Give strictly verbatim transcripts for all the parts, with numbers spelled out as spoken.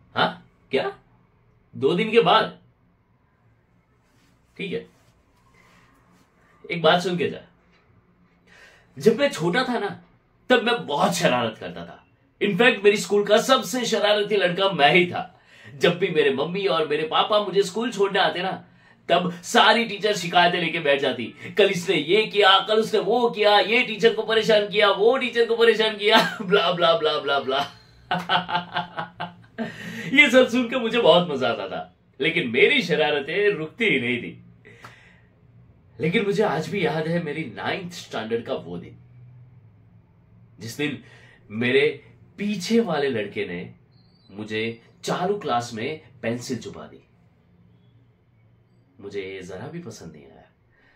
हाँ, क्या? दो दिन के बाद? ठीक है, एक बात सुन के जा। जब मैं छोटा था ना, तब मैं बहुत शरारत करता था। इनफैक्ट मेरी स्कूल का सबसे शरारती लड़का मैं ही था। जब भी मेरे मम्मी और मेरे पापा मुझे स्कूल छोड़ने आते ना, तब सारी टीचर शिकायतें लेके बैठ जाती। कल इसने ये किया, कल उसने वो किया, ये टीचर को परेशान किया, वो टीचर को परेशान किया, ब्ला ब्ला ब्ला ब्ला ब्ला। ये सब सुनकर मुझे बहुत मजा आता था, लेकिन मेरी शरारतें रुकती ही नहीं थी। लेकिन मुझे आज भी याद है मेरी नाइन्थ स्टैंडर्ड का वो दिन, जिस दिन मेरे पीछे वाले लड़के ने मुझे चालू क्लास में पेंसिल चुपा दी। मुझे ये जरा भी पसंद नहीं आया।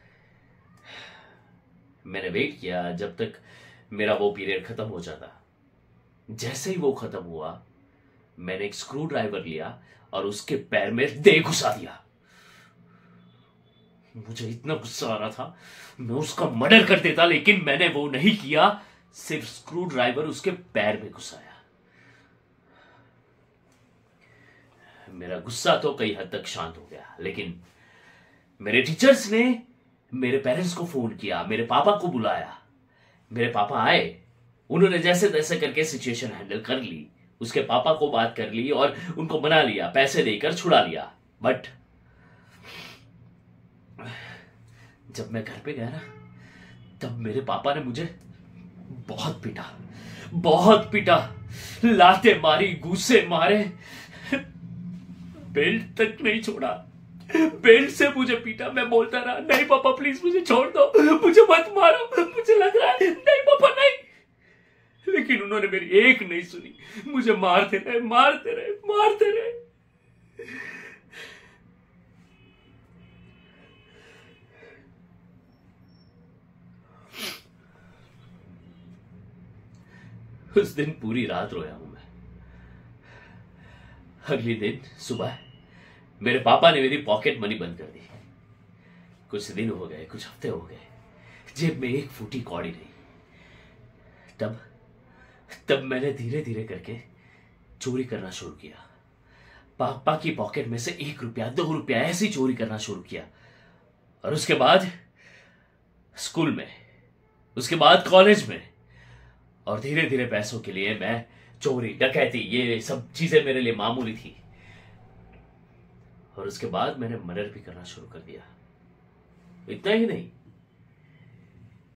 मैंने वेट किया जब तक मेरा वो पीरियड खत्म हो जाता। जैसे ही वो खत्म हुआ, मैंने एक स्क्रू ड्राइवर लिया और उसके पैर में दे घुसा दिया। मुझे इतना गुस्सा आ रहा था, मैं उसका मर्डर कर देता, लेकिन मैंने वो नहीं किया। सिर्फ स्क्रू ड्राइवर उसके पैर में घुसाया। मेरा गुस्सा तो कई हद तक शांत हो गया, लेकिन मेरे टीचर्स ने मेरे पेरेंट्स को फोन किया, मेरे पापा को बुलाया। मेरे पापा आए, उन्होंने जैसे तैसे करके सिचुएशन हैंडल कर ली। उसके पापा को बात कर ली और उनको मना लिया, पैसे देकर छुड़ा लिया। बट जब मैं घर पे गया ना, तब मेरे पापा ने मुझे बहुत पीटा, बहुत पीटा। लाते मारी, गुस्से मारे, बेल्ट तक नहीं छोड़ा। बेल्ट से मुझे पीटा। मैं बोलता रहा, नहीं पापा प्लीज मुझे छोड़ दो, मुझे मत मारो, मुझे लग रहा है, नहीं पापा नहीं। लेकिन उन्होंने मेरी एक नहीं सुनी, मुझे मारते रहे, मारते रहे, मारते रहे। उस दिन पूरी रात रोया हूं मैं। अगले दिन सुबह मेरे पापा ने मेरी पॉकेट मनी बंद कर दी। कुछ दिन हो गए, कुछ हफ्ते हो गए, जेब में एक फूटी कौड़ी नहीं। तब तब मैंने धीरे धीरे करके चोरी करना शुरू किया। पापा की पॉकेट में से एक रुपया, दो रुपया ऐसी चोरी करना शुरू किया। और उसके बाद स्कूल में, उसके बाद कॉलेज में, और धीरे धीरे पैसों के लिए मैं चोरी, डकैती, ये सब चीजें मेरे लिए मामूली थी। और उसके बाद मैंने मर्डर भी करना शुरू कर दिया। इतना ही नहीं,